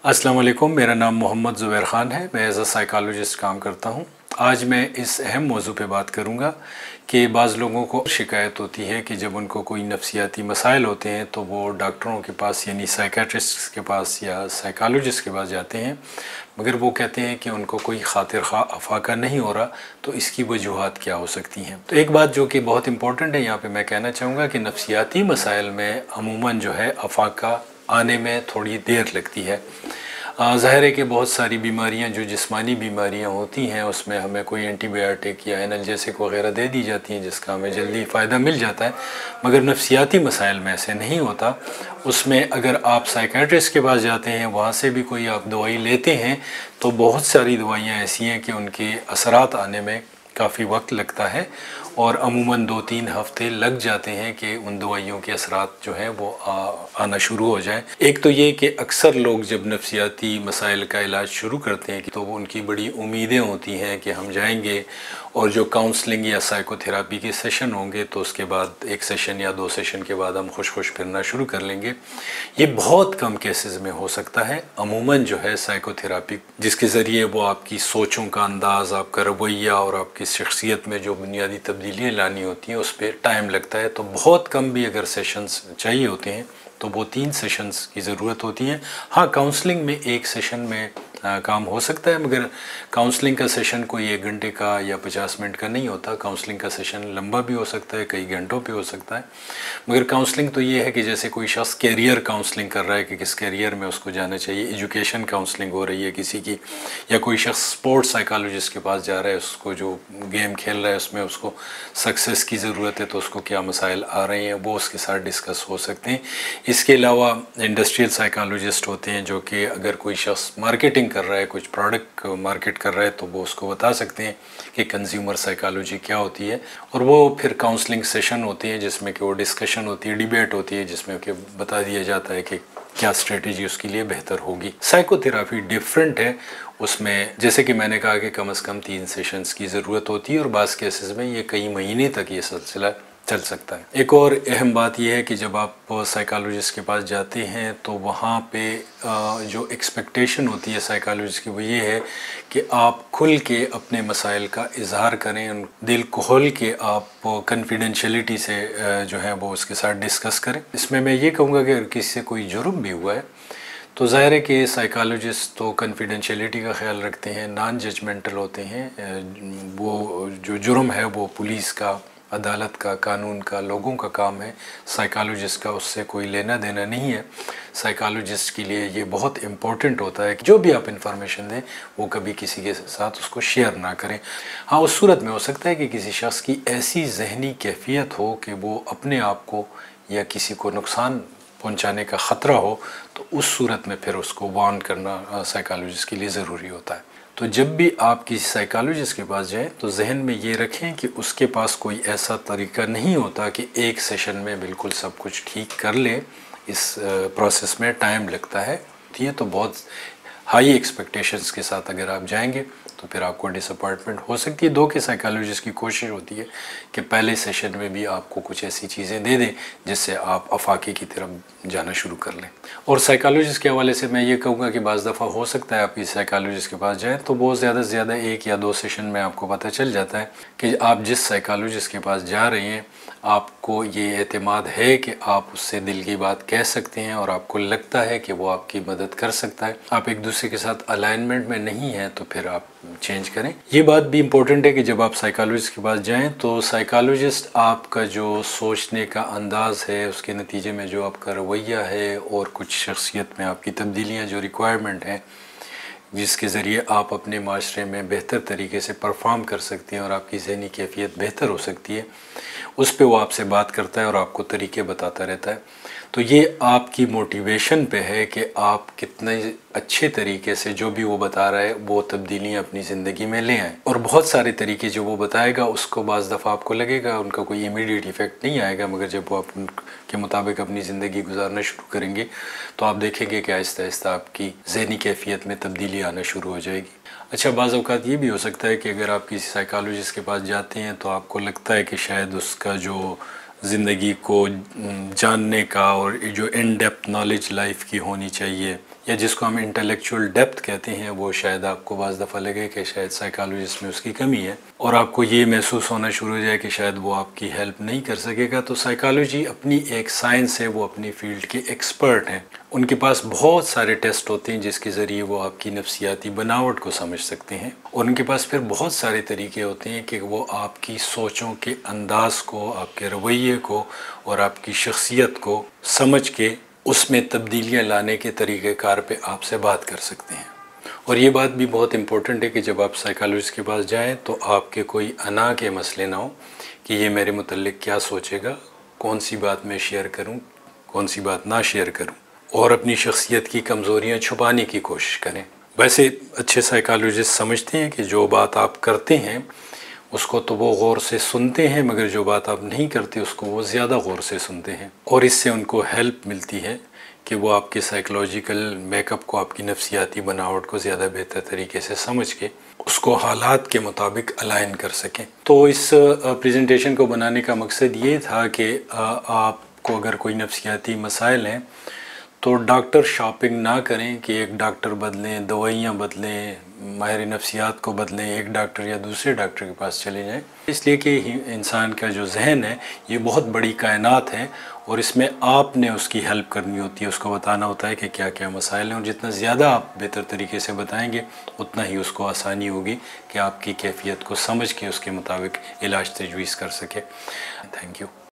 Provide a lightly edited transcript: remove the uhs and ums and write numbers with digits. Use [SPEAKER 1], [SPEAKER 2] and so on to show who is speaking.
[SPEAKER 1] अस्सलाम वालेकुम, मेरा नाम मोहम्मद ज़ुबैर ख़ान है। मैं एज़ अ साइकोलॉजिस्ट काम करता हूँ। आज मैं इस अहम मौजू पे बात करूँगा कि बाज़ लोगों को शिकायत होती है कि जब उनको कोई नफ्सियाती मसाइल होते हैं तो वो डॉक्टरों के पास यानी साइकेट्रिस्ट के पास या साइकोलॉजिस्ट के पास जाते हैं, मगर वो कहते हैं कि उनको कोई खातिर खा अफाका नहीं हो रहा। तो इसकी वजूहात क्या हो सकती हैं? तो एक बात जो कि बहुत इंपॉर्टेंट है यहाँ पे मैं कहना चाहूँगा कि नफ्सियाती मसाइल में अमूमन जो है अफाका आने में थोड़ी देर लगती है। ज़ाहिर है कि बहुत सारी बीमारियां जो जिस्मानी बीमारियां होती हैं उसमें हमें कोई एंटीबायोटिक या एनाल्जेसिक वगैरह दे दी जाती हैं जिसका हमें जल्दी फ़ायदा मिल जाता है, मगर नफ्सियाती मसाइल में ऐसे नहीं होता। उसमें अगर आप साइकेट्रिस्ट के पास जाते हैं, वहाँ से भी कोई आप दवाई लेते हैं, तो बहुत सारी दवाइयाँ ऐसी हैं कि उनके असरात आने में काफ़ी वक्त लगता है और अमूमन 2-3 हफ़्ते लग जाते हैं कि उन दवाइयों के असरात जो हैं वो आना शुरू हो जाए। एक तो ये कि अक्सर लोग जब नफ्सियाती मसाइल का इलाज शुरू करते हैं तो वो उनकी बड़ी उम्मीदें होती हैं कि हम जाएंगे और जो काउंसलिंग या साइकोथेरापी के सेशन होंगे तो उसके बाद 1 सेशन या 2 सेशन के बाद हम खुश खुश फिरना शुरू कर लेंगे। ये बहुत कम केसेस में हो सकता है। अमूमन जो है साइकोथेरापी जिसके ज़रिए वो आपकी सोचों का अंदाज़, आपका रवैया और आपकी शख्सियत में जो बुनियादी तब्दीलियाँ लानी होती हैं उस पर टाइम लगता है। तो बहुत कम भी अगर सेशंस चाहिए होते हैं तो वो 3 सेशंस की ज़रूरत होती है। हाँ, काउंसलिंग में 1 सेशन में काम हो सकता है, मगर काउंसलिंग का सेशन कोई 1 घंटे का या 50 मिनट का नहीं होता। काउंसलिंग का सेशन लंबा भी हो सकता है, कई घंटों पे हो सकता है। मगर काउंसलिंग तो ये है कि जैसे कोई शख्स कैरियर काउंसलिंग कर रहा है कि किस कैरियर में उसको जाना चाहिए, एजुकेशन काउंसलिंग हो रही है किसी की, या कोई शख्स स्पोर्ट्स साइकोलॉजिस्ट के पास जा रहा है, उसको जो गेम खेल रहा है उसमें उसको सक्सेस की ज़रूरत है तो उसको क्या मसाइल आ रहे हैं वो उसके साथ डिस्कस हो सकते हैं। इसके अलावा इंडस्ट्रियल साइकोलॉजिस्ट होते हैं जो कि अगर कोई शख्स मार्केटिंग कर रहा है, कुछ प्रोडक्ट मार्केट कर रहा है तो वो उसको बता सकते हैं कि कंज्यूमर साइकोलॉजी क्या होती है। और वो फिर काउंसलिंग सेशन होती है जिसमें कि वो डिस्कशन होती है, डिबेट होती है, जिसमें कि बता दिया जाता है कि क्या स्ट्रेटेजी उसके लिए बेहतर होगी। साइकोथेरापी डिफरेंट है। उसमें जैसे कि मैंने कहा कि कम से कम 3 सेशंस की ज़रूरत होती है और बाज़ केसेस में ये कई महीने तक ये सिलसिला चल सकता है। एक और अहम बात यह है कि जब आप साइकोलॉजिस्ट के पास जाते हैं तो वहाँ पे जो एक्सपेक्टेशन होती है साइकोलॉजिस्ट की वो ये है कि आप खुल के अपने मसाइल का इजहार करें, दिल खोल के आप कॉन्फिडेंशियलिटी से जो है वो उसके साथ डिस्कस करें। इसमें मैं ये कहूँगा कि अगर किसी से कोई जुर्म भी हुआ है तो ज़ाहिर है कि साइकोलॉजिस्ट तो कॉन्फिडेंशियलिटी का ख्याल रखते हैं, नॉन जजमेंटल होते हैं। वो जो जुर्म है वो पुलिस का, अदालत का, कानून का, लोगों का काम है। साइकोलॉजिस्ट का उससे कोई लेना देना नहीं है। साइकोलॉजिस्ट के लिए ये बहुत इम्पोर्टेंट होता है कि जो भी आप इंफॉर्मेशन दें वो कभी किसी के साथ उसको शेयर ना करें। हाँ, उस सूरत में हो सकता है कि किसी शख्स की ऐसी जहनी कैफियत हो कि वो अपने आप को या किसी को नुकसान पहुंचाने का ख़तरा हो, तो उस सूरत में फिर उसको वार्न करना साइकोलॉजिस्ट के लिए ज़रूरी होता है। तो जब भी आप किसी साइकोलॉजिस्ट के पास जाएं तो जहन में ये रखें कि उसके पास कोई ऐसा तरीका नहीं होता कि 1 सेशन में बिल्कुल सब कुछ ठीक कर ले। इस प्रोसेस में टाइम लगता है। ये तो बहुत हाई एक्सपेक्टेशंस के साथ अगर आप जाएंगे तो फिर आपको डिसअपॉइंटमेंट हो सकती है। दो के साइकोलॉजिस्ट की कोशिश होती है कि पहले सेशन में भी आपको कुछ ऐसी चीज़ें दे दें जिससे आप अफाके की तरफ जाना शुरू कर लें। और साइकोलॉजिस्ट के हवाले से मैं ये कहूँगा कि बाज़ दफ़ा हो सकता है आप इस साइकोलॉजिस्ट के पास जाएँ तो बहुत ज़्यादा से ज़्यादा 1 या 2 सेशन में आपको पता चल जाता है कि आप जिस साइकोलॉजिस्ट के पास जा रहे हैं आपको ये एतमाद है कि आप उससे दिल की बात कह सकते हैं और आपको लगता है कि वो आपकी मदद कर सकता है। आप एक दूसरे के साथ अलाइनमेंट में नहीं हैं तो फिर आप चेंज करें। ये बात भी इम्पोर्टेंट है कि जब आप साइकोलॉजिस्ट के पास जाएं तो साइकोलॉजिस्ट आपका जो सोचने का अंदाज़ है, उसके नतीजे में जो आपका रवैया है और कुछ शख्सियत में आपकी तब्दीलियाँ जो रिक्वायरमेंट हैं जिसके ज़रिए आप अपने माशरे में बेहतर तरीके से परफॉर्म कर सकते हैं और आपकी ज़हनी कैफियत बेहतर हो सकती है, उस पे वो आपसे बात करता है और आपको तरीके बताता रहता है। तो ये आपकी मोटिवेशन पे है कि आप कितने अच्छे तरीके से जो भी वो बता रहा है वो तब्दीलियाँ अपनी ज़िंदगी में ले आएँ। और बहुत सारे तरीके जो वो बताएगा उसको बाज़ दफ़ा आपको लगेगा उनका कोई इमीडिएट इफ़ेक्ट नहीं आएगा, मगर जब वो आप उनके मुताबिक अपनी ज़िंदगी गुजारना शुरू करेंगे तो आप देखेंगे कि आहिस्ता आहिस्ता आपकी ज़हनी कैफियत में तब्दीली आना शुरू हो जाएगी। अच्छा, बाज़ औक़ात ये भी हो सकता है कि अगर आप किसी साइकोलॉजिस्ट के पास जाते हैं तो आपको लगता है कि शायद उसका जो ज़िंदगी को जानने का, और जो इन डेप्थ नॉलेज लाइफ की होनी चाहिए, या जिसको हम इंटेलेक्चुअल डेप्थ कहते हैं, वो शायद आपको बाज़ दफ़ा लगे कि शायद साइकोलॉजिस्ट में उसकी कमी है, और आपको ये महसूस होना शुरू हो जाए कि शायद वो आपकी हेल्प नहीं कर सकेगा। तो साइकोलॉजी अपनी एक साइंस है, वो अपनी फील्ड के एक्सपर्ट हैं, उनके पास बहुत सारे टेस्ट होते हैं जिसके ज़रिए वो आपकी नफ्सियाती बनावट को समझ सकते हैं, और उनके पास फिर बहुत सारे तरीके होते हैं कि वो आपकी सोचों के अंदाज को, आपके रवैये को और आपकी शख्सियत को समझ के उसमें तब्दीलियाँ लाने के तरीक़ेकार पे आपसे बात कर सकते हैं। और ये बात भी बहुत इम्पोर्टेंट है कि जब आप साइकोलॉजिस्ट के पास जाएं तो आपके कोई अना के मसले ना हो कि ये मेरे मुतल्लिक़ क्या सोचेगा, कौन सी बात मैं शेयर करूं, कौन सी बात ना शेयर करूं, और अपनी शख्सियत की कमज़ोरियां छुपाने की कोशिश करें। वैसे अच्छे साइकोलॉजिस्ट समझते हैं कि जो बात आप करते हैं उसको तो वो गौर से सुनते हैं, मगर जो बात आप नहीं करते उसको वो ज़्यादा गौर से सुनते हैं, और इससे उनको हेल्प मिलती है कि वो आपके साइकोलॉजिकल मेकअप को, आपकी नफ्सियाती बनावट को ज़्यादा बेहतर तरीके से समझ के उसको हालात के मुताबिक अलाइन कर सकें। तो इस प्रेजेंटेशन को बनाने का मकसद ये था कि आपको अगर कोई नफ्सियाती मसाइल हैं तो डॉक्टर शॉपिंग ना करें कि एक डॉक्टर बदलें, दवाइयाँ बदलें, माहिर नफ्सियात को बदलें, एक डॉक्टर या दूसरे डॉक्टर के पास चले जाएं। इसलिए कि इंसान का जो जहन है ये बहुत बड़ी कायनात है, और इसमें आपने उसकी हेल्प करनी होती है, उसको बताना होता है कि क्या क्या मसाइल हैं, और जितना ज़्यादा आप बेहतर तरीके से बताएंगे उतना ही उसको आसानी होगी कि आपकी कैफियत को समझ के उसके मुताबिक इलाज तजवीज़ कर सके। Thank you.